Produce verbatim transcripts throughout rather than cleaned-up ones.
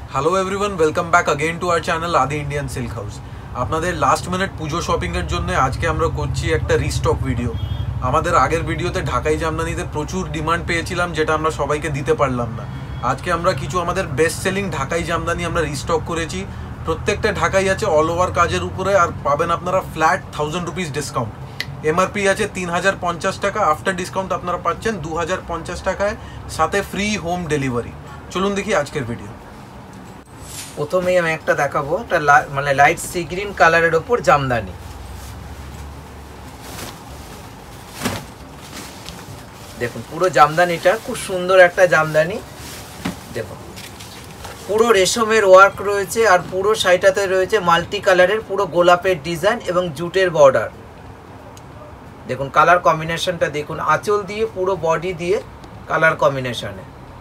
Hello everyone, welcome back again to our channel Adi Indian Silk House. আপনাদের last minute Puja শপিংয়ের জন্য আজকে আমরা করছি একটা রিস্টক ভিডিও। আমাদের আগের ভিডিওতে ঢাকাই জামদানিতে প্রচুর ডিমান্ড পেয়েছিলাম, যেটা আমরা সবাইকে দিতে পারলাম না। আজকে আমরা কিছু আমাদের বেস্ট সেলিং ঢাকাই জামদানি আমরা রিস্টক করেছি। প্রত্যেকটা ঢাকাই আছে অল ওভার কাজের উপরে, আর পাবেন আপনারা flat thousand rupees discount. MRP আছে তিন হাজার পঞ্চাশ টাকা, আফটার ডিসকাউন্ট আপনারা পাচ্ছেন দু হাজার পঞ্চাশ টাকায়, সাথে ফ্রি হোম ডেলিভারি। চলুন দেখি আজকের ভিডিও। প্রথমেই আমি একটা দেখাবো, একটা মানে লাইট সি গ্রিন কালারের ওপর জামদানি। দেখুন পুরো জামদানিটা খুব সুন্দর একটা জামদানি। দেখুন পুরো রেশমের ওয়ার্ক রয়েছে, আর পুরো শাড়িটাতে রয়েছে মাল্টি কালারের পুরো গোলাপের ডিজাইন এবং জুটের বর্ডার। দেখুন কালার কম্বিনেশনটা দেখুন, আঁচল দিয়ে পুরো বডি দিয়ে কালার কম্বিনেশনে।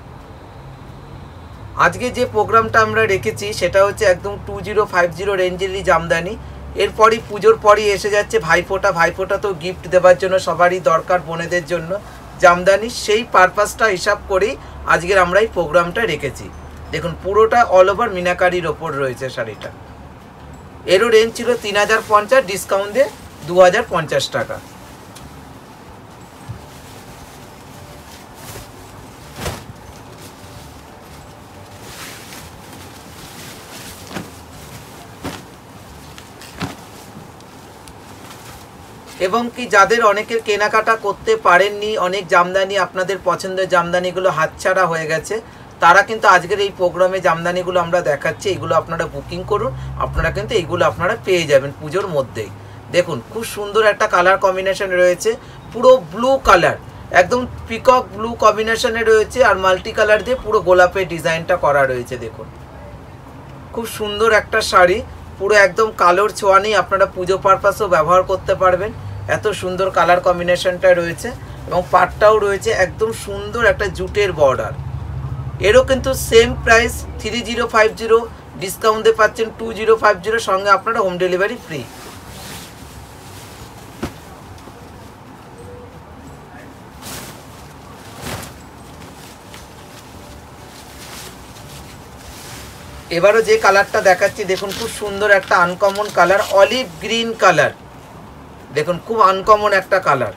আজকে যে প্রোগ্রামটা আমরা রেখেছি সেটা হচ্ছে একদম টু জিরো ফাইভ জিরো রেঞ্জেরই জামদানি। এরপরই পুজোর পরই এসে যাচ্ছে ভাইফোঁটা। ভাইফোঁটা তো গিফট দেওয়ার জন্য সবারই দরকার, বোনেদের জন্য জামদানি। সেই পারপাসটা হিসাব করেই আজকের আমরা এই প্রোগ্রামটা রেখেছি। দেখুন পুরোটা অল ওভার মিনাকারির ওপর রয়েছে শাড়িটা। এরও রেঞ্জ ছিল তিন হাজার পঞ্চাশ, ডিসকাউন্ট দিয়ে দু হাজার পঞ্চাশ টাকা। এবং কি যাদের অনেকের কেনাকাটা করতে পারেননি, অনেক জামদানি আপনাদের পছন্দের জামদানিগুলো হাতছাড়া হয়ে গেছে, তারা কিন্তু আজকের এই প্রোগ্রামে জামদানিগুলো আমরা দেখাচ্ছি, এইগুলো আপনারা বুকিং করুন। আপনারা কিন্তু এইগুলো আপনারা পেয়ে যাবেন পুজোর মধ্যেই। দেখুন খুব সুন্দর একটা কালার কম্বিনেশন রয়েছে, পুরো ব্লু কালার, একদম পিকক ব্লু কম্বিনেশনে রয়েছে, আর মাল্টি কালার দিয়ে পুরো গোলাপের ডিজাইনটা করা রয়েছে। দেখুন খুব সুন্দর একটা শাড়ি, পুরো একদম কালোর ছোঁয়া নেই, আপনারা পুজো পারপাসও ব্যবহার করতে পারবেন। এত সুন্দর কালার কম্বিনেশনটা রয়েছে, এবং পাটটাও রয়েছে একদম সুন্দর একটা জুটের বর্ডার। এরও কিন্তু same price three zero five zero, ডিসকাউন্টে পাচ্ছেন টু জিরো ফাইভ জিরো, সঙ্গে আপনারা হোম ডেলিভারি ফ্রি। এবারও যে কালারটা দেখাচ্ছি দেখুন খুব সুন্দর একটা uncommon colour, olive green colour. দেখুন খুব আনকমন একটা কালার।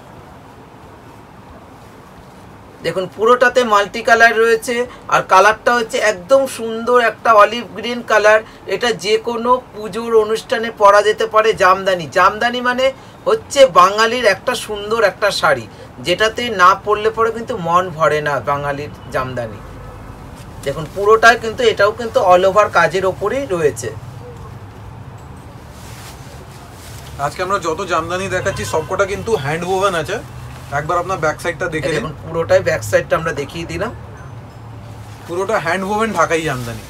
দেখুন পুরোটাতে মাল্টি কালার রয়েছে, আর কালারটা হচ্ছে একদম সুন্দর একটা অলিভ গ্রিন কালার। এটা যে কোনো পুজোর অনুষ্ঠানে পরা যেতে পারে জামদানি। জামদানি মানে হচ্ছে বাঙালির একটা সুন্দর একটা শাড়ি, যেটাতে না পরলে পরে কিন্তু মন ভরে না বাঙালির জামদানি। দেখুন পুরোটাই কিন্তু এটাও কিন্তু অল ওভার কাজের ওপরেই রয়েছে। আজকে আমরা যত জামদানি দেখাচ্ছি সবকটা কিন্তু হ্যান্ড ওভেন আছে। একবার আপনার ব্যাক সাইডটা দেখে দেখুন, পুরোটাই ব্যাক সাইডটা আমরা দেখিয়ে দিলাম, পুরোটা হ্যান্ড ওভেন ঢাকাই জামদানি।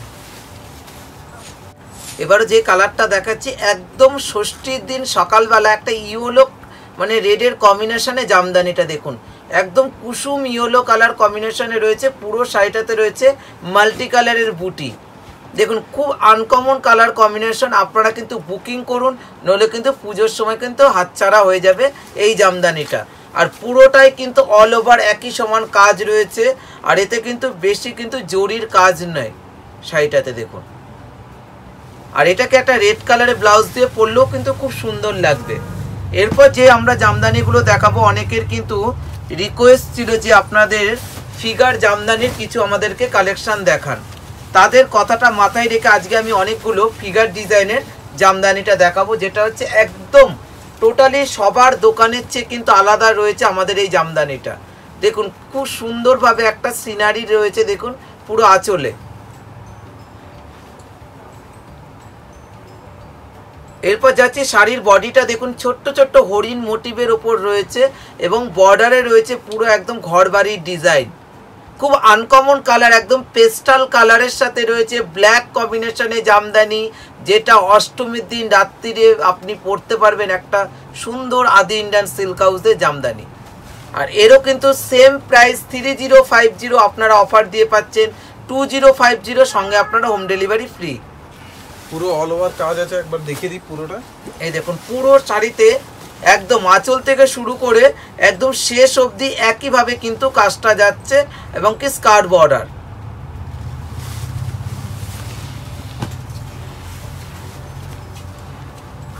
এবারে যে কালারটা দেখাচ্ছি একদম ষষ্ঠীর দিন সকালবেলা একটা ইয়েলো মানে রেডের কম্বিনেশনে জামদানিটা দেখুন, একদম কুসুম ইয়েলো কালার কম্বিনেশনে রয়েছে। পুরো শাড়িটাতে রয়েছে মাল্টি কালারের বুটি। দেখুন খুব আনকমন কালার কম্বিনেশন। আপনারা কিন্তু বুকিং করুন, নইলে কিন্তু পুজোর সময় কিন্তু হাতছাড়া হয়ে যাবে এই জামদানিটা। আর পুরোটাই কিন্তু অল ওভার একই সমান কাজ রয়েছে, আর এতে কিন্তু বেশি কিন্তু জরির কাজ নয় শাড়িটাতে। দেখুন, আর এটাকে একটা রেড কালারের ব্লাউজ দিয়ে পরলেও কিন্তু খুব সুন্দর লাগবে। এরপর যে আমরা জামদানিগুলো দেখাবো, অনেকের কিন্তু রিকোয়েস্ট ছিল যে আপনাদের ফিগার জামদানির কিছু আমাদেরকে কালেকশন দেখান। তাদের কথাটা মাথায় রেখে আজকে আমি অনেকগুলো ফিগার ডিজাইনের জামদানিটা দেখাবো, যেটা হচ্ছে একদম টোটালি সবার দোকানের চেয়ে কিন্তু আলাদা রয়েছে আমাদের এই জামদানিটা। দেখুন খুব সুন্দরভাবে একটা সিনারি রয়েছে, দেখুন পুরো আঁচলে। এরপর যাচ্ছে শাড়ির বডিটা, দেখুন ছোট্ট ছোট্ট হরিণ মোটিভের ওপর রয়েছে, এবং বর্ডারে রয়েছে পুরো একদম ঘরবাড়ির ডিজাইন। খুব আনকমন কালার, একদম পেস্টাল কালারের সাথে রয়েছে ব্ল্যাক কম্বিনেশনে জামদানি, যেটা অষ্টমীর দিন রাত্রিরে আপনি পরতে পারবেন একটা সুন্দর আদি ইন্ডিয়ান সিল্ক হাউসের জামদানি। আর এরও কিন্তু same price three zero five zero, আপনারা অফার দিয়ে পাচ্ছেন টু জিরো ফাইভ জিরো, সঙ্গে আপনারা হোম ডেলিভারি ফ্রি। পুরো অল ওভার কাজ আছে, একবার দেখিয়ে দিই পুরোটা। এই দেখুন পুরো শাড়িতে একদম আঁচল থেকে শুরু করে একদম শেষ অবধি একইভাবে কিন্তু কাজটা যাচ্ছে, এবং কি স্কার্ট বর্ডার।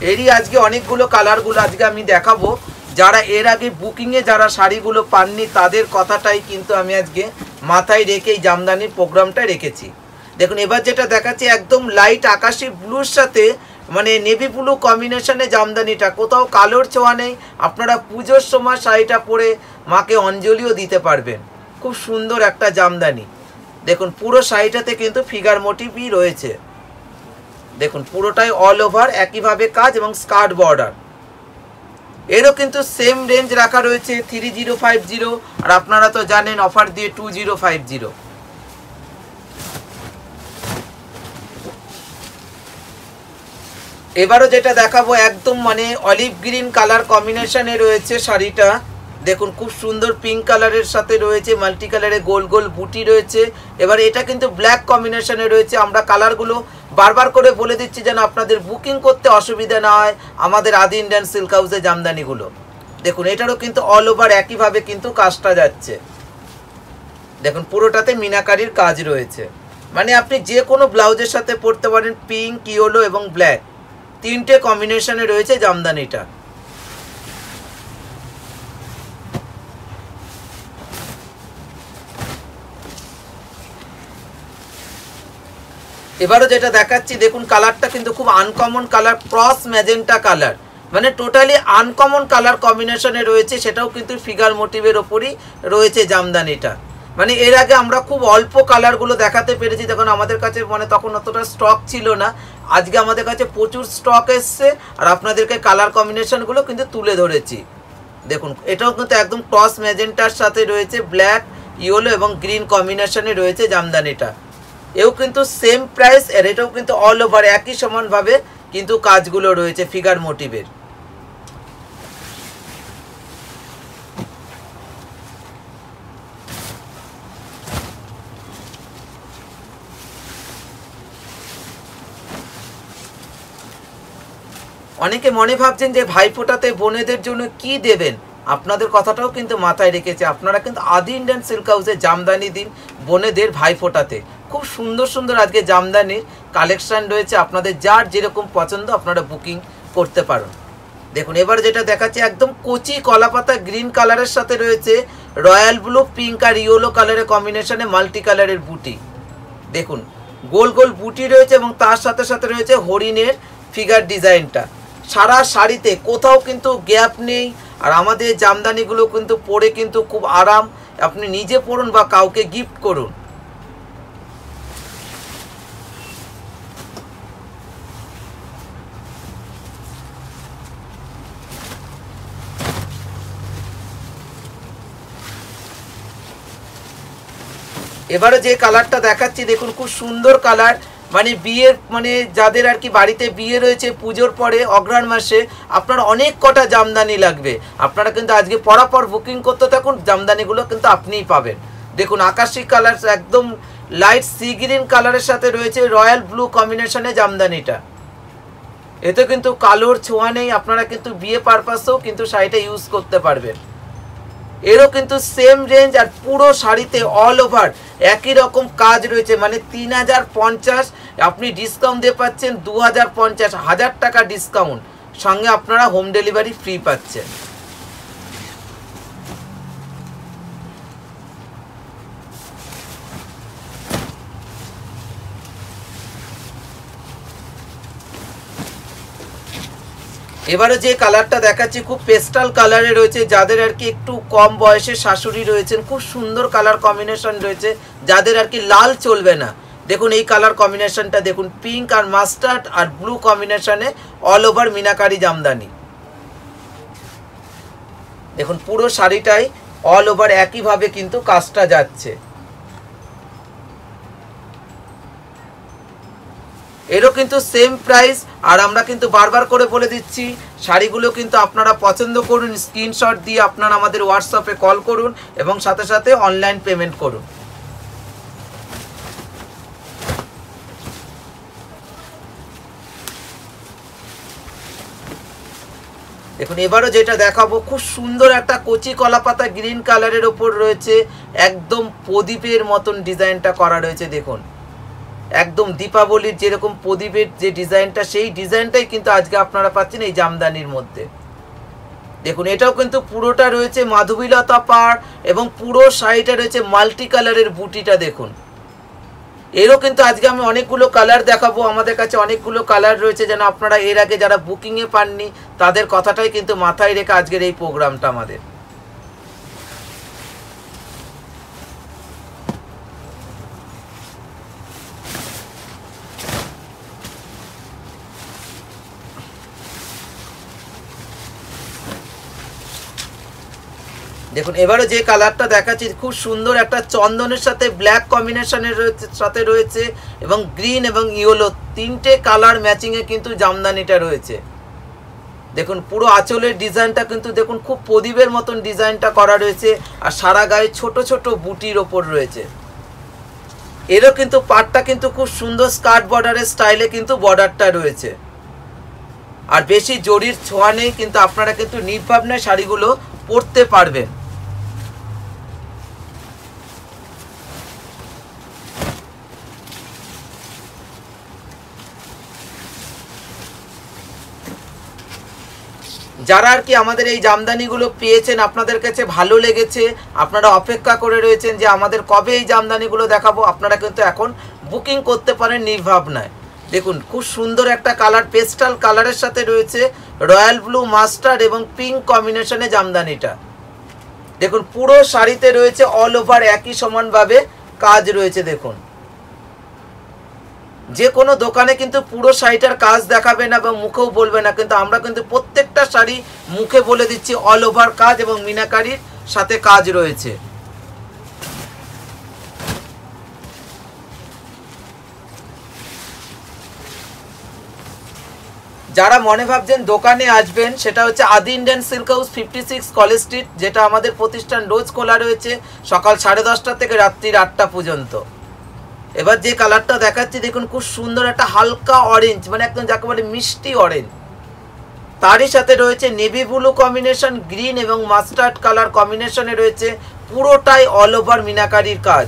এরই আজকে অনেকগুলো কালারগুলো আজকে আমি দেখাবো। যারা এর আগে বুকিংয়ে যারা শাড়িগুলো পাননি তাদের কথাটাই কিন্তু আমি আজকে মাথায় রেখে এই জামদানির প্রোগ্রামটা রেখেছি। দেখুন এবার যেটা দেখাচ্ছি একদম লাইট আকাশি ব্লুর সাথে মানে নেভি ব্লু কম্বিনেশনে জামদানিটা, কোথাও কালোর ছোঁয়া নেই। আপনারা পুজোর সময় শাড়িটা পরে মাকে অঞ্জলিও দিতে পারবেন। খুব সুন্দর একটা জামদানি। দেখুন পুরো শাড়িটাতে কিন্তু ফিগার মোটিভই রয়েছে। দেখুন পুরোটাই অল ওভার একইভাবে কাজ এবং স্কার্ট বর্ডার। এরও কিন্তু সেম রেঞ্জ রাখা রয়েছে থ্রি জিরো ফাইভ জিরো, আর আপনারা তো জানেন অফার দিয়ে টু জিরো ফাইভ জিরো। এবারও যেটা দেখাবো একদম মানে অলিভ গ্রিন কালার কম্বিনেশনে রয়েছে শাড়িটা। দেখুন খুব সুন্দর পিঙ্ক কালারের সাথে রয়েছে মাল্টি কালারে গোল গোল বুটি রয়েছে। এবার এটা কিন্তু ব্ল্যাক কম্বিনেশনে রয়েছে। আমরা কালারগুলো বারবার করে বলে দিচ্ছি যেন আপনাদের বুকিং করতে অসুবিধা না হয় আমাদের আদি ইন্ডিয়ান সিল্ক হাউসে জামদানিগুলো। দেখুন এটারও কিন্তু অল ওভার একইভাবে কিন্তু কাজটা যাচ্ছে। দেখুন পুরোটাতে মিনাকারির কাজ রয়েছে, মানে আপনি যে কোনো ব্লাউজের সাথে পরতে পারেন। পিঙ্ক, ইয়েলো এবং ব্ল্যাক তিনটে কম্বিনেশনে রয়েছে জামদানিটা। এবারও যেটা দেখাচ্ছি দেখুন কালারটা কিন্তু খুব uncommon colour, cross magenta colour, মানে টোটালি আনকমন কালার কম্বিনেশনে রয়েছে। সেটাও কিন্তু ফিগার মোটিভের ওপরই রয়েছে জামদানিটা। মানে এর আগে আমরা খুব অল্প কালারগুলো দেখাতে পেরেছি, তখন আমাদের কাছে মানে তখন অতটা স্টক ছিল না। আজকে আমাদের কাছে প্রচুর স্টক এসছে আর আপনাদেরকে কালার কম্বিনেশনগুলো কিন্তু তুলে ধরেছি। দেখুন এটাও কিন্তু একদম ক্রস ম্যাজেন্টার সাথে রয়েছে ব্ল্যাক, ইয়েলো এবং গ্রিন কম্বিনেশনে রয়েছে জামদানিটা। এও কিন্তু সেম প্রাইস, এর এটাও কিন্তু অল ওভার একই সমানভাবে কিন্তু কাজগুলো রয়েছে ফিগার মোটিভের। অনেকে মনে ভাবছেন যে ভাইফোঁটাতে বোনেদের জন্য কি দেবেন, আপনাদের কথাটাও কিন্তু মাথায় রেখেছে। আপনারা কিন্তু আদি ইন্ডিয়ান সিল্ক হাউসে জামদানি দিন বোনেদের ভাইফোঁটাতে। খুব সুন্দর সুন্দর আজকে জামদানির কালেকশন রয়েছে, আপনাদের যার যেরকম পছন্দ আপনারা বুকিং করতে পারেন। দেখুন এবার যেটা দেখাচ্ছি একদম কচি কলাপাতা গ্রিন কালারের সাথে রয়েছে রয়্যাল ব্লু, পিঙ্ক আর ইয়েলো কালারের কম্বিনেশনে মাল্টি কালারের বুটি। দেখুন গোল গোল বুটি রয়েছে এবং তার সাথে সাথে রয়েছে হরিণের ফিগার ডিজাইনটা। সারা শাড়িতে কোথাও কিন্তু গ্যাপ নেই। আর আমাদের জামদানিগুলো কিন্তু পরে কিন্তু খুব আরাম, আপনি নিজে পরুন বা কাউকে গিফট করুন। এবারে যে কালারটা দেখাচ্ছি দেখুন খুব সুন্দর কালার, মানে বিয়ের মানে যাদের আর কি বাড়িতে বিয়ে রয়েছে পুজোর পরে অগ্রহায়ণ মাসে আপনার অনেক কটা জামদানি লাগবে, আপনারা কিন্তু আজকে পরাপর বুকিং করতে থাকুন, জামদানিগুলো কিন্তু আপনিই পাবেন। দেখুন আকাশি কালার একদম লাইট সি গ্রিন কালারের সাথে রয়েছে রয়্যাল ব্লু কম্বিনেশনে জামদানিটা। এতে কিন্তু কালোর ছোঁয়া নেই, আপনারা কিন্তু বিয়ে পারপাসেও কিন্তু শাড়িটা ইউজ করতে পারবেন। এরও কিন্তু সেম রেঞ্জ আর পুরো শাড়িতে অল ওভার একই রকম কাজ রয়েছে, মানে তিন হাজার পঞ্চাশ আপনি ডিসকাউন্ট দিয়ে পাচ্ছেন দু হাজার পঞ্চাশ, হাজার টাকা ডিসকাউন্ট, সঙ্গে আপনারা হোম ডেলিভারি ফ্রি পাচ্ছেন। এবারে যে কালারটা দেখাচ্ছি খুব পেস্টাল কালারে রয়েছে, যাদের আর কি একটু কম বয়সে শাশুড়ি রয়েছেন, খুব সুন্দর কালার কম্বিনেশন রয়েছে, যাদের আর কি লাল চলবে না। দেখুন এই কালার কম্বিনেশনটা দেখুন, পিঙ্ক আর মাস্টার্ড আর ব্লু কম্বিনেশনে অল ওভার মিনাকারি জামদানি। দেখুন পুরো শাড়িটাই অল ওভার একইভাবে কিন্তু কাজটা যাচ্ছে। এরও কিন্তু সেম প্রাইস, আর আমরা কিন্তু বারবার করে বলে দিচ্ছি শাড়িগুলো কিন্তু আপনারা পছন্দ করুন, স্ক্রিনশট দিয়ে আপনারা আমাদের হোয়াটসঅ্যাপে কল করুন এবং সাথে সাথে অনলাইন পেমেন্ট করুন। দেখুন এবারও যেটা দেখাবো খুব সুন্দর একটা কচি কলাপাতা গ্রিন কালারের ওপর রয়েছে একদম প্রদীপের মতন ডিজাইনটা করা রয়েছে। দেখুন একদম দীপাবলির যেরকম প্রদীপের যে ডিজাইনটা, সেই ডিজাইনটাই কিন্তু আজকে আপনারা পাচ্ছেন এই জামদানির মধ্যে। দেখুন এটাও কিন্তু পুরোটা রয়েছে মাধবীলতা পাড় এবং পুরো শাড়িটা রয়েছে মাল্টি কালারের বুটিটা দেখুন। এরও কিন্তু আজকে আমি অনেকগুলো কালার দেখাবো, আমাদের কাছে অনেকগুলো কালার রয়েছে, যেন আপনারা এর আগে যারা বুকিংয়ে পাননি তাদের কথাটাই কিন্তু মাথায় রেখে আজকের এই প্রোগ্রামটা আমাদের। দেখুন এবারে যে কালারটা দেখাচ্ছি খুব সুন্দর একটা চন্দনের সাথে ব্ল্যাক কম্বিনেশনের সাথে রয়েছে এবং গ্রিন এবং ইয়েলো তিনটে কালার ম্যাচিংয়ে কিন্তু জামদানিটা রয়েছে। দেখুন পুরো আঁচলের ডিজাইনটা কিন্তু দেখুন খুব প্রদীপের মতন ডিজাইনটা করা রয়েছে, আর সারা গায়ে ছোট ছোট বুটির ওপর রয়েছে। এরও কিন্তু পাটটা কিন্তু খুব সুন্দর স্কার্ট বর্ডারের স্টাইলে কিন্তু বর্ডারটা রয়েছে, আর বেশি জরির ছোঁয়া নেই, কিন্তু আপনারা কিন্তু নির্ভাবনায় শাড়িগুলো পরতে পারবেন। যারা আর কি আমাদের এই জামদানিগুলো পেয়েছেন, আপনাদের কাছে ভালো লেগেছে, আপনারা অপেক্ষা করে রয়েছেন যে আমাদের কবে এই জামদানিগুলো দেখাবো, আপনারা কিন্তু এখন বুকিং করতে পারেন নির্ভাবনায়। দেখুন খুব সুন্দর একটা কালার, পেস্টাল কালারের সাথে রয়েছে রয়্যাল ব্লু, মাস্টার্ড এবং পিঙ্ক কম্বিনেশনে জামদানিটা। দেখুন পুরো শাড়িতে রয়েছে অল ওভার একই সমানভাবে কাজ রয়েছে। দেখুন যে কোনো দোকানে কিন্তু পুরো শাড়িটার কাজ দেখাবে না বা মুখেও বলবে না, কিন্তু আমরা কিন্তু প্রত্যেকটা শাড়ি মুখে বলে দিচ্ছি অল ওভার কাজ এবং মিনাকারির সাথে কাজ রয়েছে। যারা মনে ভাবছেন দোকানে আসবেন, সেটা হচ্ছে Adi Indian Silk House fifty six College Street, যেটা আমাদের প্রতিষ্ঠান রোজ খোলা রয়েছে সকাল সাড়ে দশটা থেকে রাত্রির আটটা পর্যন্ত। এবার যে কালারটা দেখাচ্ছি দেখুন খুব সুন্দর একটা হালকা অরেঞ্জ, মানে একদম যাকে বলে মিষ্টি অরেঞ্জ, তারই সাথে রয়েছে নেভি ব্লু কম্বিনেশন, গ্রিন এবং মাস্টার্ড কালার কম্বিনেশনে রয়েছে পুরোটাই অল ওভার মিনাকারির কাজ।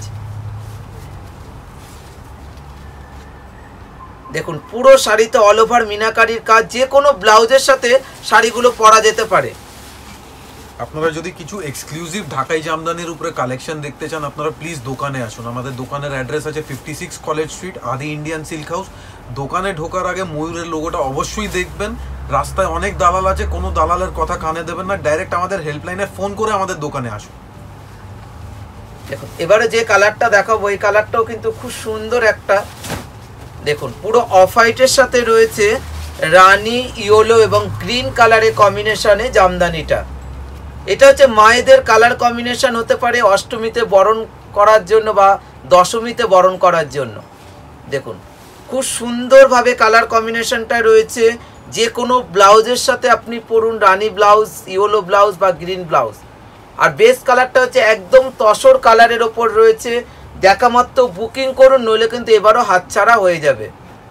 দেখুন পুরো শাড়িতে অল ওভার মিনাকারির কাজ, যে কোনো ব্লাউজের সাথে শাড়িগুলো পরা যেতে পারে। আপনারা যদি কিছু এক্সক্লুসিভ ঢাকাই জামদানির উপরে কালেকশন দেখতে চান, আপনারা প্লিজ দোকানে আসুন। আমাদের দোকানের অ্যাড্রেস আছে fifty six College Street, Adi Indian Silk House. দোকানে ঢোকার আগে ময়ূরের লোগোটা অবশ্যই দেখবেন। রাস্তায় অনেক দালাল আছে, কোনো দালালের কথা কানে দেবেন না, ডাইরেক্ট আমাদের হেল্পলাইনে ফোন করে আমাদের দোকানে আসুন। দেখুন এবারে যে কালারটা দেখাবো, এই কালারটাও কিন্তু খুব সুন্দর একটা, দেখুন পুরো অফ হোয়াইটের সাথে রয়েছে রানী ইয়েলো এবং গ্রিন কালারের কম্বিনেশনে জামদানিটা। এটা হচ্ছে মায়েদের কালার কম্বিনেশন হতে পারে অষ্টমীতে বরণ করার জন্য বা দশমীতে বরণ করার জন্য। দেখুন খুব সুন্দরভাবে কালার কম্বিনেশনটা রয়েছে, যে কোনো ব্লাউজের সাথে আপনি পরুন, রানী ব্লাউজ, ইয়েলো ব্লাউজ বা গ্রিন ব্লাউজ। আর বেস কালারটা হচ্ছে একদম তসর কালারের ওপর রয়েছে। দেখা মাত্র বুকিং করুন, নইলে কিন্তু এবারও হাতছাড়া হয়ে যাবে।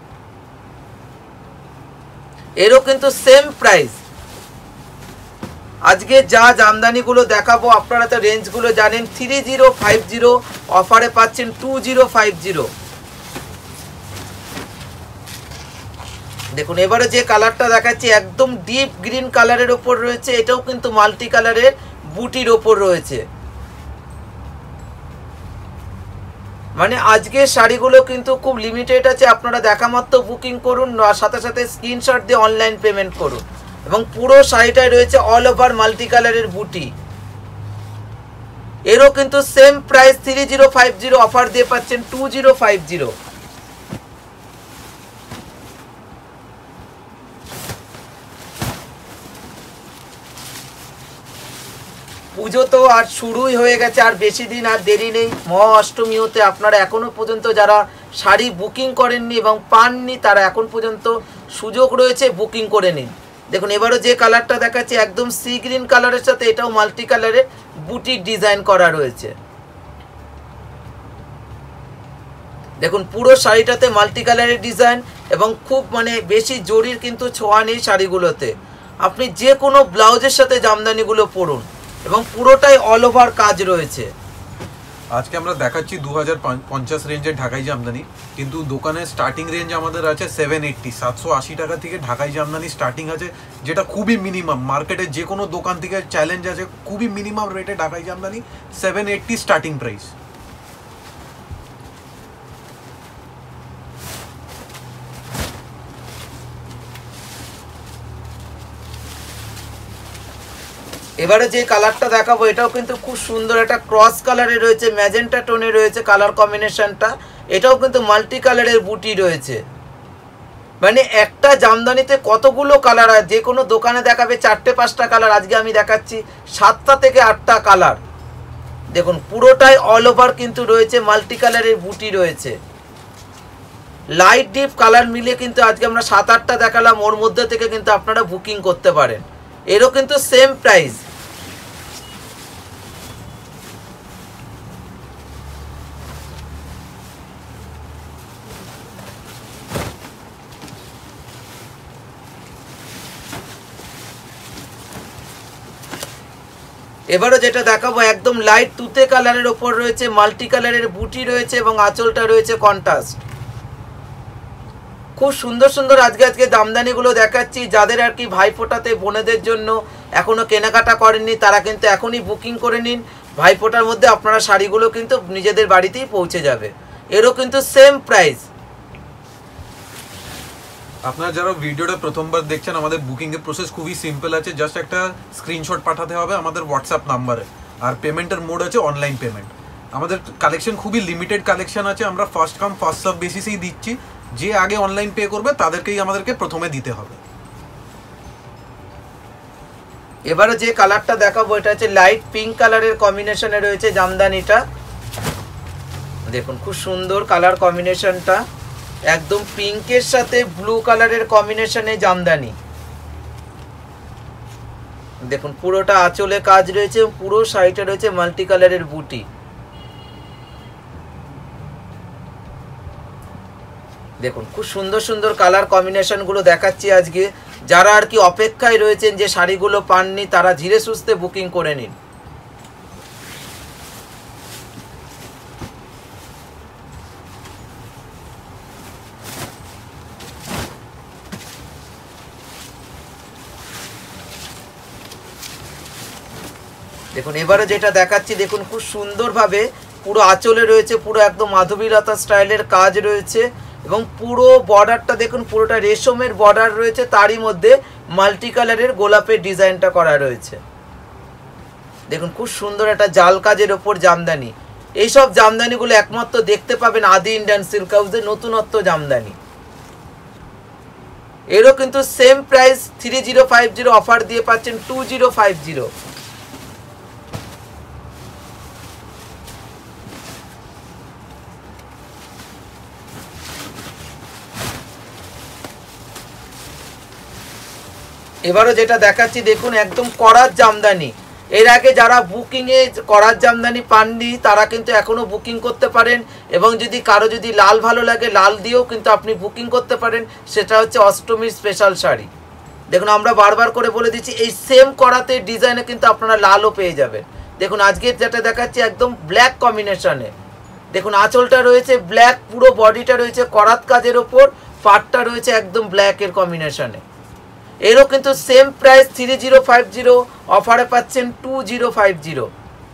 এরও কিন্তু সেম প্রাইস। আজকে যা জামদানিগুলো দেখাবো আপনারা তো রেঞ্জগুলো জানেন, থ্রি জিরো ফাইভ জিরো অফারে পাচ্ছেন টু জিরো ফাইভ জিরো। দেখুন এবারে যে কালারটা দেখাচ্ছি একদম ডিপ গ্রিন কালারের ওপর রয়েছে, এটাও কিন্তু মাল্টি কালারের বুটির ওপর রয়েছে। মানে আজকের শাড়িগুলো কিন্তু খুব লিমিটেড আছে, আপনারা দেখা মাত্র বুকিং করুন, সাথে সাথে স্ক্রিনশট দিয়ে অনলাইন পেমেন্ট করুন। এবং পুরো শাড়িটায় রয়েছে অল ওভার মাল্টি কালারের বুটি। এরও কিন্তু same price three zero five zero offer দিয়ে পাচ্ছেন টু জিরো ফাইভ জিরো। পুজো তো আর শুরুই হয়ে গেছে, আর বেশি দিন আর দেরি নেই। মহা অষ্টমী হতে আপনারা এখনো পর্যন্ত যারা শাড়ি বুকিং করেননি এবং পাননি, তারা এখন পর্যন্ত সুযোগ রয়েছে, বুকিং করে নিন। দেখুন এবারও যে কালারটা দেখাচ্ছি একদম সি গ্রিন কালারের সাথে এটাও মাল্টি কালারের বুটির ডিজাইন করা রয়েছে। দেখুন পুরো শাড়িটাতে মাল্টি কালারের ডিজাইন এবং খুব মানে বেশি জরির কিন্তু ছোঁয়া নেই শাড়িগুলোতে। আপনি যে কোনো ব্লাউজের সাথে জামদানিগুলো পরুন এবং পুরোটাই অল ওভার কাজ রয়েছে। আজকে আমরা দেখাচ্ছি দু হাজার পঞ্চাশ রেঞ্জের ঢাকাই জামদানি, কিন্তু দোকানে স্টার্টিং রেঞ্জ আমাদের আছে সেভেন এইট্টি সাতশো আশি টাকা থেকে ঢাকাই জামদানি স্টার্টিং আছে, যেটা খুবই মিনিমাম। মার্কেটে যে কোনো দোকান থেকে চ্যালেঞ্জ আছে, খুবই মিনিমাম রেটে Dhakai jamdani seven eighty starting price. এবারে যে কালারটা দেখাবো এটাও কিন্তু খুব সুন্দর, একটা ক্রস কালারে রয়েছে, ম্যাজেন্টা টোনে রয়েছে কালার কম্বিনেশনটা। এটাও কিন্তু মাল্টি কালারের বুটি রয়েছে। মানে একটা জামদানিতে কতগুলো কালার হয়, যে কোনো দোকানে দেখাবে চারটে পাঁচটা কালার, আজকে আমি দেখাচ্ছি সাতটা থেকে আটটা কালার। দেখুন পুরোটাই অল ওভার কিন্তু রয়েছে মাল্টি কালারের বুটি রয়েছে, লাইট ডিপ কালার মিলিয়ে কিন্তু আজকে আমরা সাত আটটা দেখালাম। ওর মধ্যে থেকে কিন্তু আপনারা বুকিং করতে পারেন, এরও কিন্তু সেম প্রাইস। এবারে যেটা দেখাবো একদম লাইট তুতে কালারের ওপর রয়েছে, মাল্টি কালারের বুটি রয়েছে এবং আঁচলটা রয়েছে কন্ট্রাস্ট। খুব সুন্দর সুন্দর আজকে আজকে জামদানিগুলো দেখাচ্ছি। যাদের আর কি ভাইফোঁটাতে বোনেদের জন্য এখনও কেনাকাটা করেননি তারা কিন্তু এখনই বুকিং করে নিন। ভাইফোঁটার মধ্যে আপনারা শাড়িগুলো কিন্তু নিজেদের বাড়িতেই পৌঁছে যাবে, এরও কিন্তু সেম প্রাইস। আপনারা যারা ভিডিওটা প্রথমবার দেখছেন, আমাদের বুকিংয়ের প্রসেস খুবই সিম্পল আছে। জাস্ট একটা স্ক্রিনশট পাঠাতে হবে আমাদের হোয়াটসঅ্যাপ নাম্বারে, আর পেমেন্টের মোড আছে অনলাইন পেমেন্ট। আমাদের কালেকশন খুবই লিমিটেড কালেকশন আছে, আমরা ফার্স্ট কাম ফার্স্ট সার্ভ বেসিসেই দিচ্ছি। যে আগে অনলাইন পে করবে তাদেরকেই আমাদেরকে প্রথমে দিতে হবে। এবারে যে কালারটা দেখাবো এটা হচ্ছে লাইট পিঙ্ক কালারের কম্বিনেশনে রয়েছে জামদানিটা। দেখুন খুব সুন্দর কালার কম্বিনেশনটা, একদম পিঙ্কের সাথে ব্লু কালারের কম্বিনেশনে জামদানি। দেখুন পুরোটা আঁচলে কাজ রয়েছে, পুরো শাড়িটা রয়েছে মাল্টি কালারের বুটি। দেখুন খুব সুন্দর সুন্দর কালার কম্বিনেশনগুলো দেখাচ্ছি আজকে। যারা আর কি অপেক্ষায় রয়েছেন যে শাড়িগুলো পাননি তারা ধীরে সুস্থে বুকিং করে নিন। দেখুন এবারে যেটা দেখাচ্ছি, দেখুন খুব সুন্দরভাবে পুরো আঁচলে রয়েছে, পুরো একদম মাধবীলতা স্টাইলের কাজ রয়েছে এবং পুরো বর্ডারটা দেখুন পুরোটা রেশমের বর্ডার রয়েছে, তারই মধ্যে মাল্টি কালারের গোলাপের ডিজাইনটা করা রয়েছে। দেখুন খুব সুন্দর একটা জাল কাজের ওপর জামদানি। এইসব জামদানিগুলো একমাত্র দেখতে পাবেন আদি ইন্ডিয়ান সিল্ক হাউসের নতুনত্ব জামদানি। এরও কিন্তু same price three zero five zero offer দিয়ে পাচ্ছেন টু জিরো ফাইভ জিরো। এবারও যেটা দেখাচ্ছি দেখুন একদম করাত জামদানি। এর আগে যারা বুকিংয়ে করাত জামদানি পাননি তারা কিন্তু এখনও বুকিং করতে পারেন, এবং যদি কারো যদি লাল ভালো লাগে লাল দিয়েও কিন্তু আপনি বুকিং করতে পারেন। সেটা হচ্ছে অষ্টমীর স্পেশাল শাড়ি। দেখুন আমরা বারবার করে বলে দিচ্ছি এই সেম করাতের ডিজাইনে কিন্তু আপনারা লালও পেয়ে যাবেন। দেখুন আজকে যেটা দেখাচ্ছি একদম ব্ল্যাক কম্বিনেশনে। দেখুন আঁচলটা রয়েছে ব্ল্যাক, পুরো বডিটা রয়েছে করাত কাজের ওপর, পাটটা রয়েছে একদম ব্ল্যাকের কম্বিনেশনে। এরও কিন্তু same price three zero five zero অফারে পাচ্ছেন টু জিরো ফাইভ জিরো।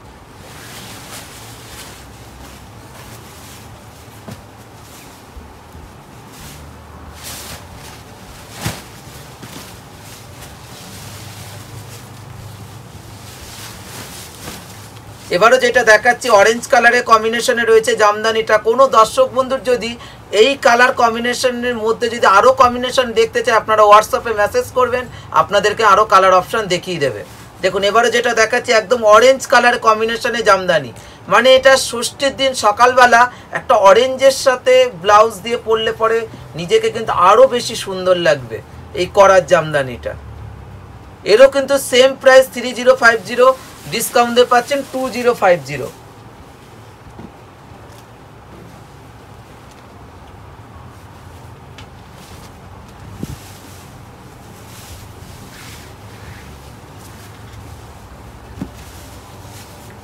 এবারও যেটা দেখাচ্ছি অরেঞ্জ কালারের কম্বিনেশনে রয়েছে জামদানিটা। কোনো দর্শক বন্ধুর যদি এই কালার কম্বিনেশনের মধ্যে যদি আরও কম্বিনেশন দেখতে চায় আপনারা হোয়াটসঅ্যাপে মেসেজ করবেন, আপনাদেরকে আরও কালার অপশান দেখিয়ে দেবে। দেখুন এবারে যেটা দেখাচ্ছি একদম অরেঞ্জ কালার কম্বিনেশনে জামদানি, মানে এটা ষষ্ঠীর দিন সকালবেলা একটা অরেঞ্জের সাথে ব্লাউজ দিয়ে পরলে পরে নিজেকে কিন্তু আরও বেশি সুন্দর লাগবে এই করার জামদানিটা। এরও কিন্তু same price three zero five zero, discount দিয়ে পাচ্ছেন টু জিরো ফাইভ জিরো।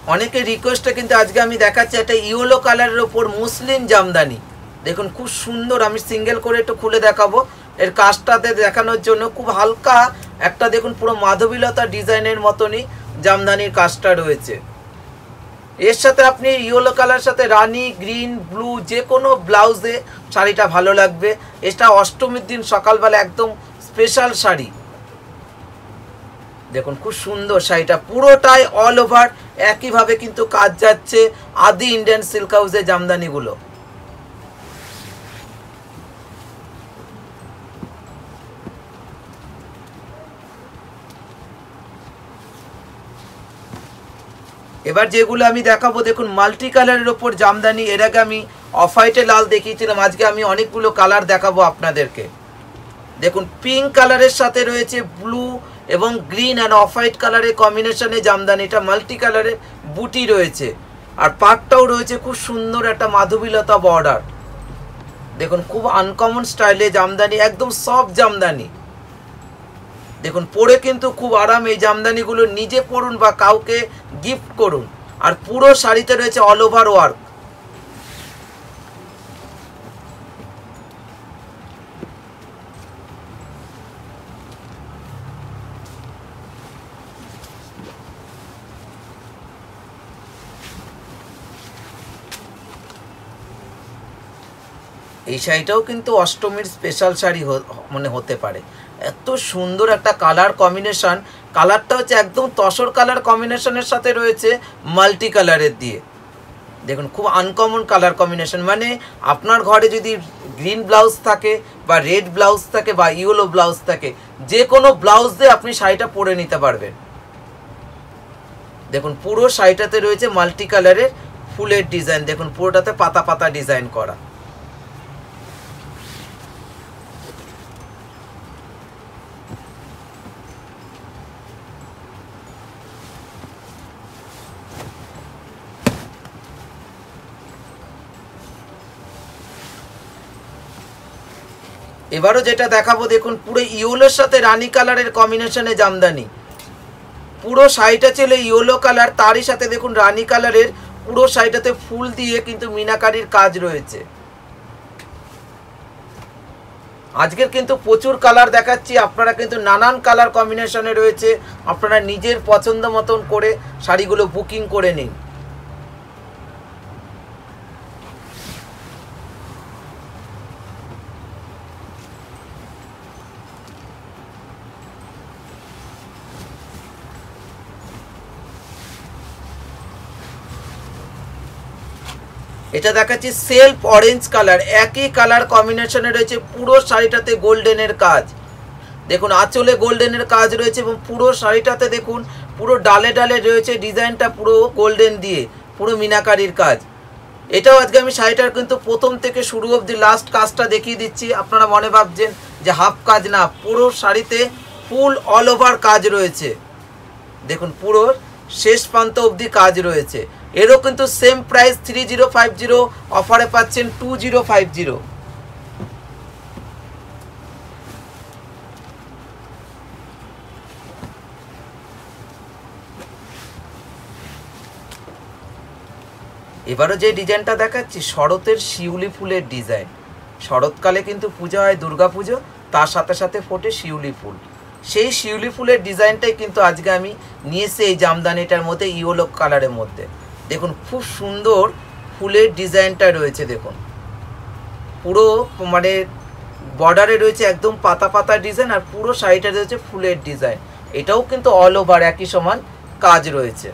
অনেকে রিকোয়েস্টে কিন্তু আজকে আমি দেখাচ্ছি একটা ইয়েলো কালারের ওপর মুসলিম জামদানি। দেখুন খুব সুন্দর, আমি সিঙ্গেল করে একটু খুলে দেখাবো এর কাজটাতে দেখানোর জন্য। খুব হালকা একটা দেখুন পুরো মাধবীলতা ডিজাইনের মতনই জামদানির কাজটা রয়েছে। এর সাথে আপনি ইয়েলো কালার সাথে রানি গ্রিন ব্লু যে কোনো ব্লাউজে শাড়িটা ভালো লাগবে। এটা অষ্টমীর দিন সকালবেলা একদম স্পেশাল শাড়ি। দেখুন খুব সুন্দর শাড়িটা, পুরোটাই অল ওভার একইভাবে কিন্তু কাজ যাচ্ছে আদি ইন্ডিয়ান সিল্ক হাউসের জামদানিগুলো। এবার যেগুলো আমি দেখাবো দেখুন মাল্টি কালারের ওপর জামদানি। এর আগে আমি অফ হোয়াইটে লাল দেখিয়েছিলাম, আজকে আমি অনেকগুলো কালার দেখাবো আপনাদেরকে। দেখুন পিঙ্ক কালারের সাথে রয়েছে ব্লু এবং গ্রিন অ্যান্ড অফ হোয়াইট কালারের কম্বিনেশনে জামদানিটা, মাল্টি কালারের বুটি রয়েছে আর পাটটাও রয়েছে খুব সুন্দর একটা মাধবীলতা বর্ডার। দেখুন খুব আনকমন স্টাইলে জামদানি, একদম সফট জামদানি। দেখুন পরে কিন্তু খুব আরাম। এই জামদানিগুলো নিজে পরুন বা কাউকে গিফট করুন। আর পুরো শাড়িতে রয়েছে অল ওভার ওয়ার্ক। এই শাড়িটাও কিন্তু অষ্টমীর স্পেশাল শাড়ি মানে হতে পারে। এত সুন্দর একটা কালার কম্বিনেশন, কালারটা হচ্ছে একদম তসর কালার কম্বিনেশনের সাথে রয়েছে মাল্টি কালারের দিয়ে। দেখুন খুব আনকমন কালার কম্বিনেশন, মানে আপনার ঘরে যদি গ্রিন ব্লাউজ থাকে বা রেড ব্লাউজ থাকে বা ইয়েলো ব্লাউজ থাকে, যে কোনো ব্লাউজ দিয়ে আপনি শাড়িটা পরে নিতে পারবেন। দেখুন পুরো শাড়িটাতে রয়েছে মাল্টি কালারের ফুলের ডিজাইন। দেখুন পুরোটাতে পাতা পাতা ডিজাইন করা। এবারও যেটা দেখাবো দেখুন পুরো ইয়েলোর সাথে রানী কালারের কম্বিনেশনে জামদানি। পুরো শাড়িটা ছিল ইয়েলো কালার, তারই সাথে দেখুন রানী কালারের পুরো শাড়িটাতে ফুল দিয়ে কিন্তু মিনাকারির কাজ রয়েছে। আজকের কিন্তু প্রচুর কালার দেখাচ্ছি, আপনারা কিন্তু নানান কালার কম্বিনেশনে রয়েছে। আপনারা নিজের পছন্দ মতন করে শাড়িগুলো বুকিং করে নিন। এটা দেখাচ্ছি সেলফ অরেঞ্জ কালার, একই কালার কম্বিনেশনে রয়েছে। পুরো শাড়িটাতে গোল্ডেনের কাজ। দেখুন আঁচলে গোল্ডেনের কাজ রয়েছে এবং পুরো শাড়িটাতে দেখুন পুরো ডালে ডালে রয়েছে ডিজাইনটা পুরো গোল্ডেন দিয়ে, পুরো মিনাকারির কাজ। এটাও আজকে আমি শাড়িটার কিন্তু প্রথম থেকে শুরু অবধি লাস্ট কাজটা দেখিয়ে দিচ্ছি। আপনারা মনে ভাবছেন যে হাফ কাজ, না, পুরো শাড়িতে ফুল অল ওভার কাজ রয়েছে। দেখুন পুরো শেষ প্রান্ত অবধি কাজ রয়েছে। এরও কিন্তু same price three zero five zero, অফারে পাচ্ছেন টু জিরো ফাইভ জিরো। এবারও যে ডিজাইনটা দেখাচ্ছি শরতের শিউলি ফুলের ডিজাইন। শরৎকালে কিন্তু পূজা হয় দুর্গা পুজো, তার সাথে সাথে ফোটে শিউলি ফুল। সেই শিউলি ফুলের ডিজাইনটাই কিন্তু আজকে আমি নিয়ে এসে এই জামদানিটার মধ্যে ইয়েলো কালারের মধ্যে। দেখুন খুব সুন্দর ফুলের ডিজাইনটা রয়েছে। দেখুন পুরো মানে বর্ডারে রয়েছে একদম পাতা পাতা ডিজাইন আর পুরো শাড়িটা রয়েছে ফুলের ডিজাইন। এটাও কিন্তু অল ওভার একই সমান কাজ রয়েছে।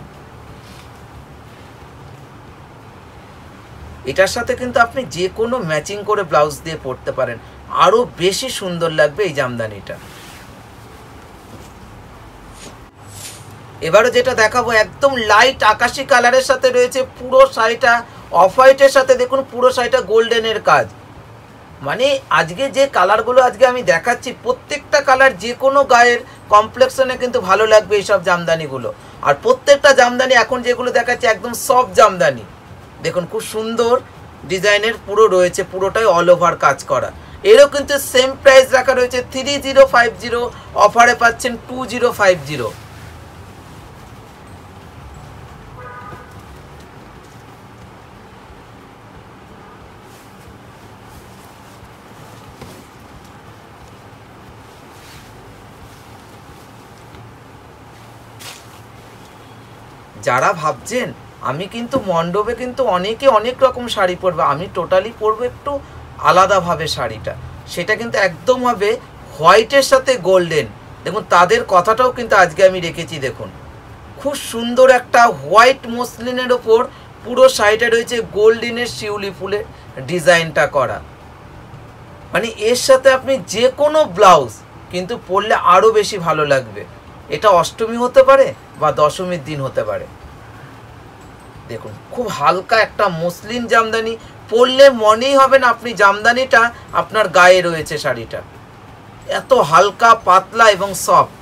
এটার সাথে কিন্তু আপনি যে কোনো ম্যাচিং করে ব্লাউজ দিয়ে পরতে পারেন, আরও বেশি সুন্দর লাগবে এই জামদানিটা। এবারও যেটা দেখাবো একদম লাইট আকাশি কালারের সাথে রয়েছে পুরো শাড়িটা অফ হোয়াইটের সাথে। দেখুন পুরো শাড়িটা গোল্ডেনের কাজ। মানে আজকে যে কালারগুলো আজকে আমি দেখাচ্ছি প্রত্যেকটা কালার যে কোনো গায়ের কমপ্লেক্সনে কিন্তু ভালো লাগবে এইসব জামদানিগুলো। আর প্রত্যেকটা জামদানি এখন যেগুলো দেখাচ্ছি একদম সফট জামদানি। দেখুন খুব সুন্দর ডিজাইনের পুরো রয়েছে, পুরোটাই অল ওভার কাজ করা। এরও কিন্তু সেম প্রাইস রাখা রয়েছে থ্রি জিরো ফাইভ জিরো, অফারে পাচ্ছেন টু জিরো ফাইভ জিরো। যারা ভাবছেন আমি কিন্তু মণ্ডপে কিন্তু অনেকে অনেক রকম শাড়ি পরবে, আমি টোটালি পরবো একটু আলাদাভাবে শাড়িটা, সেটা কিন্তু একদম হবে হোয়াইটের সাথে গোল্ডেন। দেখুন তাদের কথাটাও কিন্তু আজকে আমি রেখেছি। দেখুন খুব সুন্দর একটা হোয়াইট মসলিনের ওপর পুরো শাড়িটা রয়েছে গোল্ডেনের শিউলি ফুলের ডিজাইনটা করা। মানে এর সাথে আপনি যে কোনো ব্লাউজ কিন্তু পরলে আরও বেশি ভালো লাগবে। এটা অষ্টমী হতে পারে বা দশমীর দিন হতে পারে। দেখুন খুব হালকা একটা মসলিন জামদানি, পরলে মনেই হবে না আপনি জামদানিটা আপনার গায়ে রয়েছে। শাড়িটা এত হালকা পাতলা এবং সফট।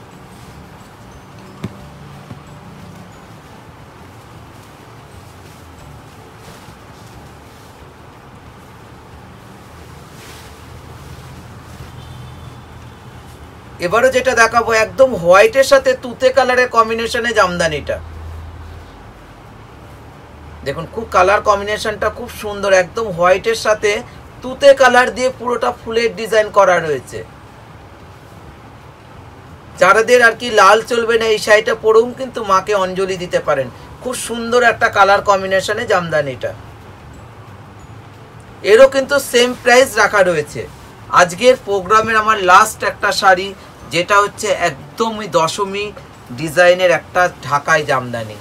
এবারে যেটা দেখাবো একদম হোয়াইটের সাথে তুতে কালারের কম্বিনেশনে জামদানিটা। দেখুন খুব কালার কম্বিনেশনটা খুব সুন্দর, একদম হোয়াইটের সাথে তুতে কালার দিয়ে পুরোটা ফুলের ডিজাইন করা রয়েছে। যাদের আর কি লাল চলবে না এই শাড়িটা পরেও কিন্তু মাকে অঞ্জলি দিতে পারেন। খুব সুন্দর একটা কালার কম্বিনেশনে জামদানিটা। এরও কিন্তু সেম প্রাইস রাখা রয়েছে। আজকের প্রোগ্রামের আমার লাস্ট একটা শাড়ি, যেটা হচ্ছে একদমই দশমী ডিজাইনের একটা ঢাকাই জামদানি।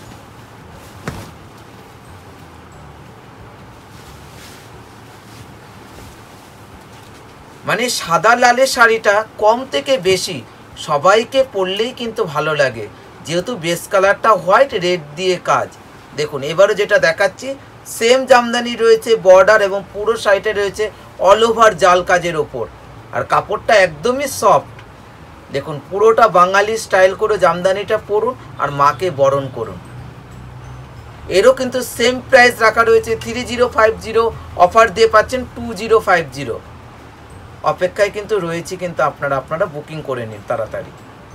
মানে সাদা লালের শাড়িটা কম থেকে বেশি সবাইকে পরলেই কিন্তু ভালো লাগে, যেহেতু বেস কালারটা হোয়াইট রেড দিয়ে কাজ। দেখুন এবারে যেটা দেখাচ্ছি সেম জামদানি রয়েছে বর্ডার এবং পুরো শাড়িটা রয়েছে অল ওভার জাল কাজের ওপর, আর কাপড়টা একদমই সফট। দেখুন পুরোটা বাঙালি স্টাইল করে জামদানিটা পরুন আর মাকে বরণ করুন। এরও কিন্তু সেম প্রাইস রাখা রয়েছে three zero five zero, offer দিয়ে পাচ্ছেন টু জিরো ফাইভ জিরো। অপেক্ষায় কিন্তু রয়েছে, কিন্তু আপনারা আপনারা বুকিং করে নিন তাড়াতাড়ি।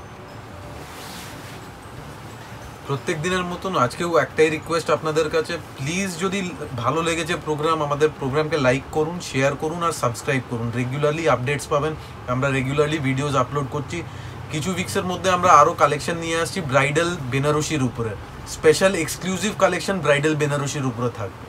প্রত্যেক দিনের মতন আজকেও একটাই রিকোয়েস্ট আপনাদের কাছে, প্লিজ যদি ভালো লেগেছে প্রোগ্রাম, আমাদের প্রোগ্রামকে লাইক করুন, শেয়ার করুন আর সাবস্ক্রাইব করুন। রেগুলারলি আপডেটস পাবেন, আমরা রেগুলারলি ভিডিওস আপলোড করছি। কিছু উইক্সের মধ্যে আমরা আরও কালেকশন নিয়ে আসছি ব্রাইডাল বেনারসির উপরে, স্পেশাল এক্সক্লুসিভ কালেকশন ব্রাইডাল বেনারসির উপরে থাকবে।